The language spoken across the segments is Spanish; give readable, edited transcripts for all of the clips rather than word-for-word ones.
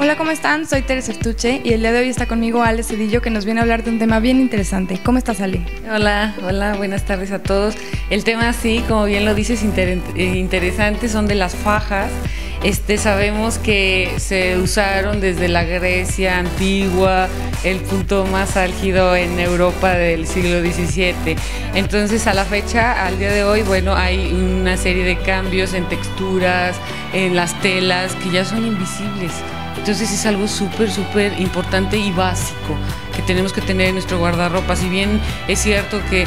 Hola, ¿cómo están? Soy Teresa Estuche y el día de hoy está conmigo Ale Cedillo, que nos viene a hablar de un tema bien interesante. ¿Cómo estás, Ale? Hola, buenas tardes a todos. El tema, sí, como bien lo dices, interesante, son de las fajas. Sabemos que se usaron desde la Grecia antigua, el punto más álgido en Europa del siglo XVII. Entonces, a la fecha, al día de hoy, bueno, hay una serie de cambios en texturas, en las telas, que ya son invisibles. Entonces es algo súper importante y básico que tenemos que tener en nuestro guardarropa. Si bien es cierto que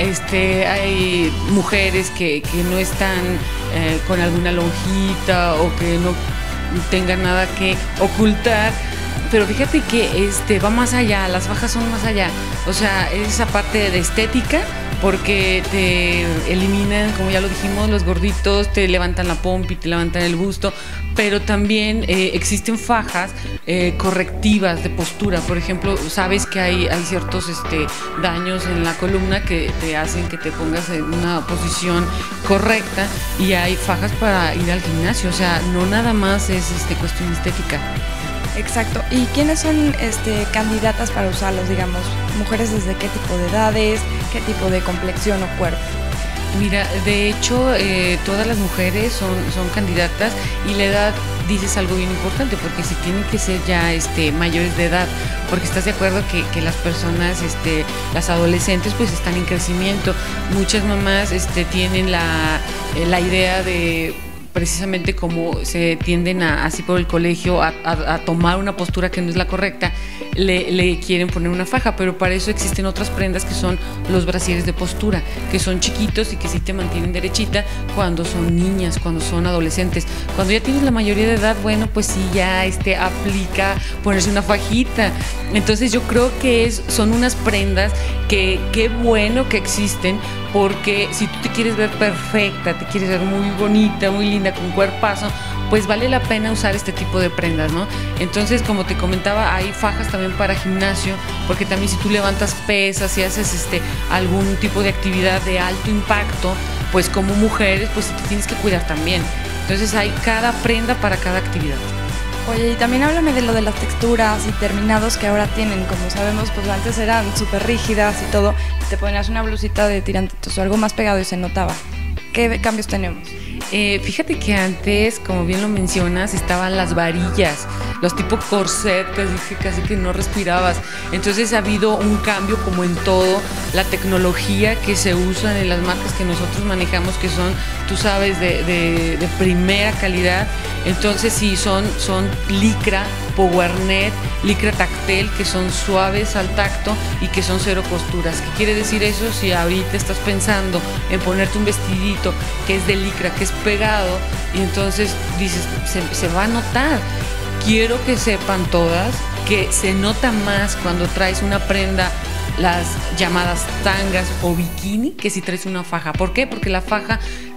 hay mujeres que no están con alguna lonjita o que no tengan nada que ocultar, pero fíjate que va más allá, las fajas son más allá. O sea, esa parte de estética, porque te eliminan, como ya lo dijimos, los gorditos, te levantan la pompi, te levantan el busto, pero también existen fajas correctivas de postura. Por ejemplo, sabes que hay ciertos daños en la columna que te hacen que te pongas en una posición correcta, y hay fajas para ir al gimnasio. O sea, no nada más es cuestión estética. Exacto. ¿Y quiénes son candidatas para usarlos, digamos? ¿Mujeres desde qué tipo de edades, qué tipo de complexión o cuerpo? Mira, de hecho, todas las mujeres son candidatas, y la edad, dices algo bien importante, porque si tienen que ser ya mayores de edad, porque estás de acuerdo que las personas, las adolescentes, pues están en crecimiento. Muchas mamás tienen la idea de, precisamente como se tienden así por el colegio a tomar una postura que no es la correcta, le quieren poner una faja, pero para eso existen otras prendas que son los brasieres de postura, que son chiquitos y que sí te mantienen derechita cuando son niñas, cuando son adolescentes. Cuando ya tienes la mayoría de edad, bueno, pues sí, ya aplica ponerse una fajita. Entonces yo creo que son unas prendas que qué bueno que existen, porque si tú te quieres ver perfecta, te quieres ver muy bonita, muy linda, con cuerpazo, pues vale la pena usar este tipo de prendas, ¿no? Entonces, como te comentaba, hay fajas también para gimnasio, porque también si tú levantas pesas y haces algún tipo de actividad de alto impacto, pues como mujeres, pues te tienes que cuidar también. Entonces hay cada prenda para cada actividad. Oye, y también háblame de lo de las texturas y terminados que ahora tienen. Como sabemos, pues antes eran súper rígidas y todo, y te ponías una blusita de tirantitos o algo más pegado y se notaba. ¿Qué cambios tenemos? Fíjate que antes, como bien lo mencionas, estaban las varillas, los tipo corset, casi que no respirabas. Entonces ha habido un cambio, como en todo, la tecnología que se usa en las marcas que nosotros manejamos, que son, tú sabes, de primera calidad. Entonces sí, son licra, powernet, licra tactel, que son suaves al tacto y que son cero costuras. ¿Qué quiere decir eso? Si ahorita estás pensando en ponerte un vestidito que es de licra, que es pegado, y entonces dices, se va a notar. Quiero que sepan todas que se nota más cuando traes una prenda, las llamadas tangas o bikini, que si traes una faja. ¿Por qué? Porque la faja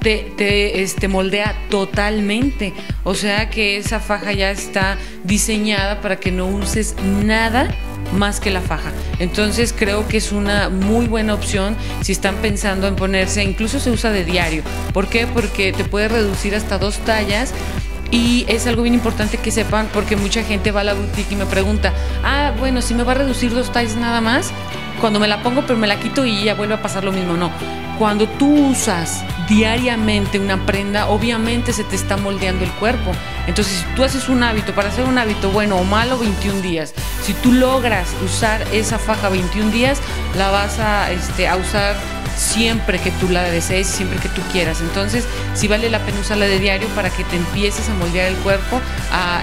te moldea totalmente. O sea que esa faja ya está diseñada para que no uses nada más que la faja. Entonces creo que es una muy buena opción si están pensando en ponerse. Incluso se usa de diario. ¿Por qué? Porque te puede reducir hasta 2 tallas. Y es algo bien importante que sepan, porque mucha gente va a la boutique y me pregunta, bueno, si me va a reducir 2 tallas nada más, cuando me la pongo pero me la quito y ya vuelve a pasar lo mismo. No, cuando tú usas diariamente una prenda, obviamente se te está moldeando el cuerpo. Entonces, si tú haces un hábito, para hacer un hábito bueno o malo, 21 días. Si tú logras usar esa faja 21 días, la vas a usar siempre que tú la desees, siempre que tú quieras. Entonces, sí vale la pena usarla de diario para que te empieces a moldear el cuerpo a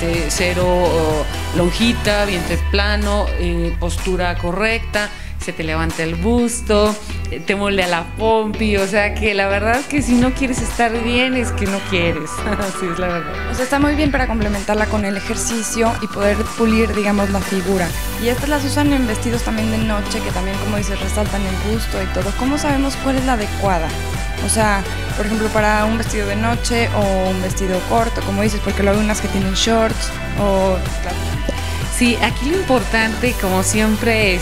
cero lonjita, vientre plano, postura correcta, se te levanta el busto, te moldea la pompi. O sea que la verdad es que si no quieres estar bien, es que no quieres. Así es la verdad. O sea, está muy bien para complementarla con el ejercicio y poder pulir, digamos, la figura. Y estas las usan en vestidos también de noche, que también, como dices, resaltan el busto y todo. ¿Cómo sabemos cuál es la adecuada? O sea, por ejemplo, para un vestido de noche o un vestido corto, como dices, porque luego hay unas que tienen shorts o... Claro. Sí, aquí lo importante, como siempre,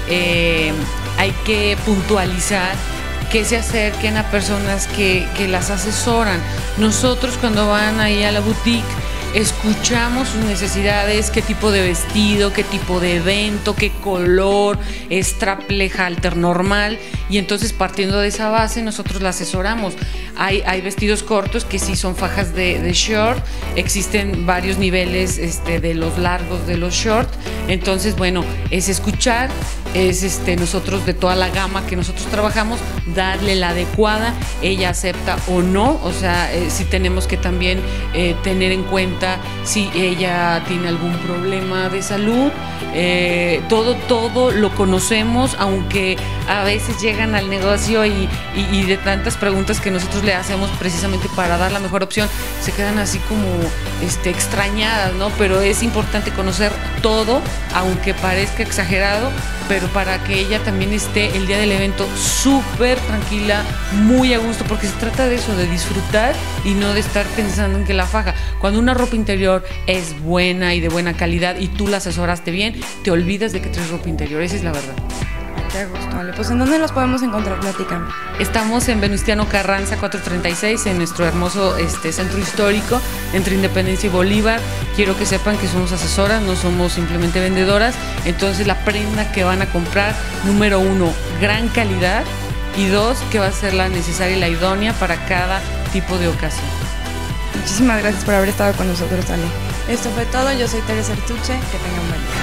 hay que puntualizar que se acerquen a personas que las asesoran. Nosotros, cuando van ahí a la boutique, escuchamos sus necesidades, qué tipo de vestido, qué tipo de evento, qué color, strapless, halter, normal, y entonces partiendo de esa base nosotros la asesoramos. Hay vestidos cortos que sí son fajas de short, existen varios niveles de los largos de los short, entonces bueno, es escuchar, es nosotros de toda la gama que nosotros trabajamos, darle la adecuada, ella acepta o no, o sea, si tenemos que también tener en cuenta si ella tiene algún problema de salud, todo lo conocemos, aunque a veces llegan al negocio y de tantas preguntas que nosotros le hacemos precisamente para dar la mejor opción, se quedan así como extrañadas, ¿no? Pero es importante conocer todo, aunque parezca exagerado, pero para que ella también esté el día del evento súper tranquila, muy a gusto, porque se trata de eso, de disfrutar y no de estar pensando en que la faja. Cuando una ropa interior es buena y de buena calidad y tú la asesoraste bien, te olvidas de que traes ropa interior, esa es la verdad. Qué gusto, vale. Pues ¿en dónde los podemos encontrar? Platícame. Estamos en Venustiano Carranza 436, en nuestro hermoso centro histórico, entre Independencia y Bolívar. Quiero que sepan que somos asesoras, no somos simplemente vendedoras. Entonces la prenda que van a comprar, número 1, gran calidad, y 2, que va a ser la necesaria y la idónea para cada tipo de ocasión. Muchísimas gracias por haber estado con nosotros, Ale. Esto fue todo, yo soy Teresa Artuche, que tengan buen día.